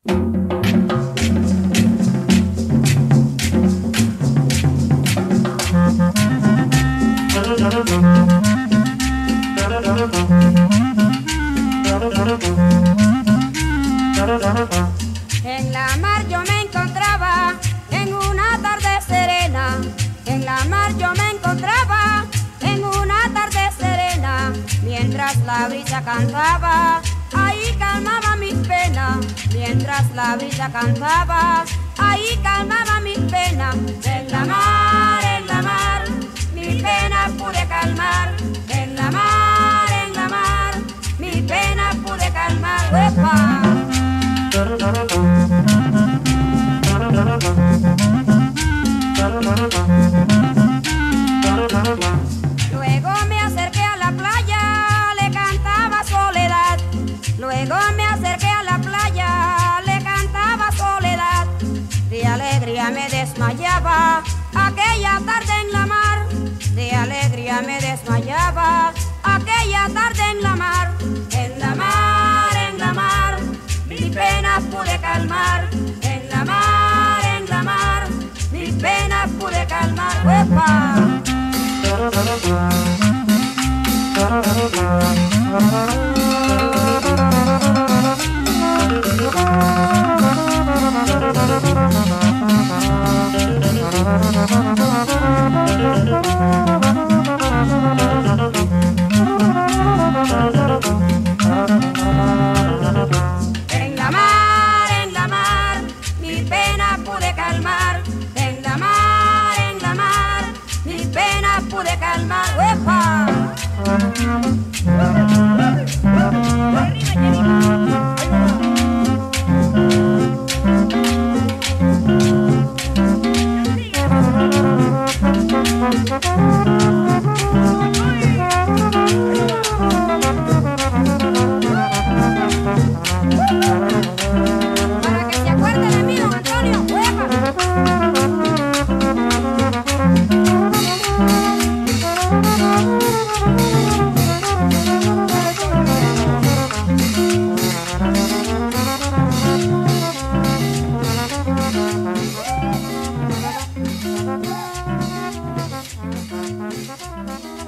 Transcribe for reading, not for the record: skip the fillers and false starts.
En la mar yo me encontraba en una tarde serena. En la mar yo me encontraba en una tarde serena. Mientras la brisa cantaba, ahí calmaba mis penas. Mientras la brisa cantaba, ahí calmaba mis penas. En la mar, mi pena pude calmar. En la mar, mi pena pude calmar. ¡Uepa! Luego me acerqué a la playa, le cantaba soledad. Luego me acerqué a la playa, le cantaba soledad. De alegría me desmayaba aquella tarde en la mar. De alegría me desmayaba aquella tarde en la mar. En la mar, mi pena pude calmar. En la mar, mi pena pude calmar. ¡Uepa! En la mar, mi pena pude calmar. En la mar, mi pena pude calmar. ¡Uepa! Para que se acuerde de mí, don Antonio. ¡Uepa! Thank you.